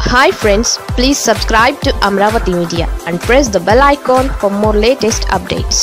Hi friends, please subscribe to Amaravathi Media and press the bell icon for more latest updates.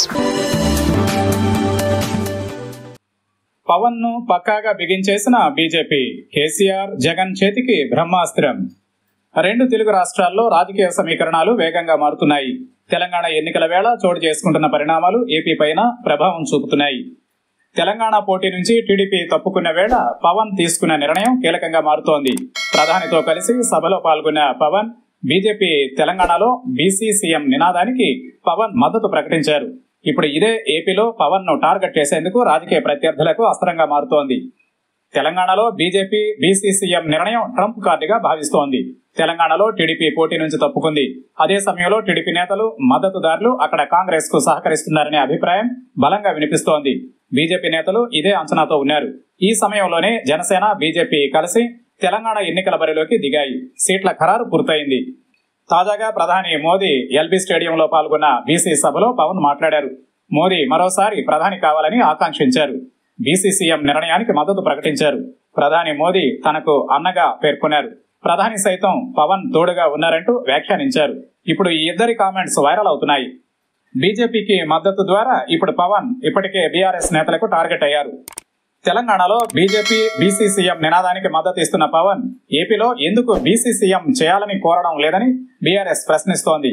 Pawan ను పక్కాగా బిగించేసిన BJP, KCR Jagan చేతికి బ్రహ్మాస్త్రం. రెండు తెలుగు రాష్ట్రాల్లో రాజకీయ సమీకరణాలు వేగంగా మారుతున్నాయి. తెలంగాణ ఎన్నికల వేళ చోటు చేసుకుంటున్న పరిణామాలు ఏపీ పైన ప్రభావం చూపుతున్నాయి. తెలంగాణ పోటీ నుంచి టీడీపీ తప్పుకున్న వేళ పవన్ తీసుకున్న నిర్ణయం కీలకంగా మారుతోంది. ప్రధానితో కలిసి సభలో పాల్గొన్న పవన్ బీజేపీ తెలంగాణలో బీసీ సీఎం నినాదానికి పవన్ మద్దతు ప్రకటించారు. ఇప్పుడు ఇదే ఏపీలో పవన్ ను టార్గెట్ చేసేందుకు రాజకీయ ప్రత్యర్థులకు అస్త్రంగా మారుతోంది. తెలంగాణలో బీజేపీ బీసీ సీఎం నిర్ణయం ట్రంప్ కార్డుగా భావిస్తోంది. తెలంగాణలో టీడీపీ పోటీ నుంచి తప్పుకుంది. అదే సమయంలో టీడీపీ నేతలు, మద్దతుదారులు అక్కడ కాంగ్రెస్ కు సహకరిస్తున్నారనే అభిప్రాయం బలంగా వినిపిస్తోంది. బీజేపీ నేతలు ఇదే అంచనాతో ఉన్నారు. ఈ సమయంలోనే జనసేన, బీజేపీ కలిసి తెలంగాణ ఎన్నికల బరిలోకి దిగాయి. సీట్ల ఖరారు పూర్తయింది. తాజాగా ప్రధాని మోదీ ఎల్బీ స్టేడియంలో పాల్గొన్న బీసీ సభలో పవన్ మాట్లాడారు. మోదీ మరోసారి ప్రధాని కావాలని ఆకాంక్షించారు. బీసీ సీఎం నిర్ణయానికి మద్దతు ప్రకటించారు. ప్రధాని మోదీ తనకు అన్నగా పేర్కొన్నారు. ప్రధాని సైతం పవన్ తోడుగా ఉన్నారంటూ వ్యాఖ్యానించారు. ఇప్పుడు ఈ ఇద్దరి కామెంట్స్ వైరల్ అవుతున్నాయి. బీజేపీకి మద్దతు ద్వారా ఇప్పుడు పవన్ ఇప్పటికే బీఆర్ఎస్ నేతలకు టార్గెట్ అయ్యారు. తెలంగాణలో బీజేపీ బీసీ సీఎం నినాదానికి మద్దతు ఇస్తున్న పవన్ ఏపీలో ఎందుకు బీసీ సీఎం చేయాలని కోరడం లేదని బీఆర్ఎస్ ప్రశ్నిస్తోంది.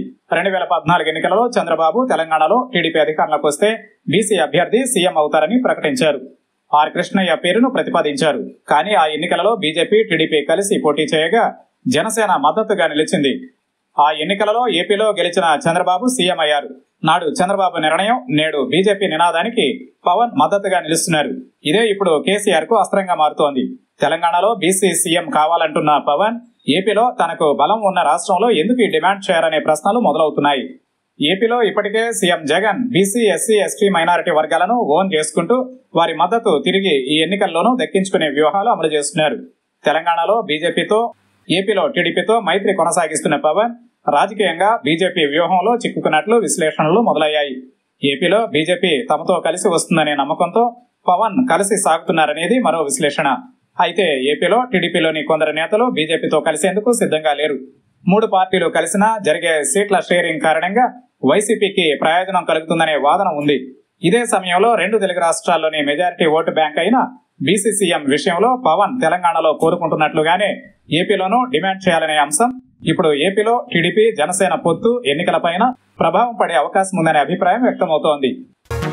2014 ఎన్నికలలో చంద్రబాబు తెలంగాణలో టీడీపీ అధికారంలోకి వస్తే బీసీ అభ్యర్థి సీఎం అవుతారని ప్రకటించారు. ఆర్ కృష్ణయ్య పేరును ప్రతిపాదించారు. కానీ ఆ ఎన్నికలలో బీజేపీ, టీడీపీ కలిసి పోటీ చేయగా జనసేన మద్దతుగా నిలిచింది. ఆ ఎన్నికలలో ఏపీలో గెలిచిన చంద్రబాబు సీఎం అయ్యారు. నాడు చంద్రబాబు నిర్ణయం, నేడు బీజేపీ నినాదానికి పవన్ మద్దతుగా నిలుస్తున్నారు. ఇదే ఇప్పుడు కేసీఆర్ కు అస్త్రంగా మారుతోంది. తెలంగాణలో బీసీ సీఎం కావాలంటున్న పవన్ ఏపీలో తనకు బలం ఉన్న రాష్ట్రంలో ఎందుకు డిమాండ్ చేయాలనే ప్రశ్నలు మొదలవుతున్నాయి. ఏపీలో ఇప్పటికే CM Jagan BC, SC, ST minority వర్గాలను ఓన్ చేసుకుంటూ వారి మద్దతు తిరిగి ఈ ఎన్నికల్లోనూ దక్కించుకునే వ్యూహాలు అమలు చేస్తున్నారు. తెలంగాణలో బీజేపీతో, ఏపీలో టీడీపీతో మైత్రి కొనసాగిస్తున్న పవన్ రాజకీయంగా బీజేపీ వ్యూహంలో చిక్కుకున్నట్లు విశ్లేషణలు మొదలయ్యాయి. ఏపీలో బీజేపీ తమతో కలిసి వస్తుందనే నమ్మకంతో పవన్ కలిసి సాగుతున్నారనేది మరో విశ్లేషణ. అయితే ఏపీలో టీడీపీలోని కొందరు నేతలు బీజేపీతో కలిసేందుకు సిద్ధంగా లేరు. 3 పార్టీలు కలిసినా జరిగే సీట్ల షేరింగ్ కారణంగా వైసీపీకి ప్రయోజనం కలుగుతుందనే వాదన ఉంది. ఇదే సమయంలో 2 తెలుగు రాష్ట్రాల్లోని మెజారిటీ ఓటు బ్యాంక్ అయిన బీసీ సీఎం విషయంలో పవన్ తెలంగాణలో కోరుకుంటున్నట్లుగానే ఏపీలోనూ డిమాండ్ చేయాలనే అంశం ఇప్పుడు ఏపీలో టీడీపీ, జనసేన పొత్తు ఎన్నికలపైన ప్రభావం పడే అవకాశం ఉందనే అభిప్రాయం వ్యక్తమవుతోంది.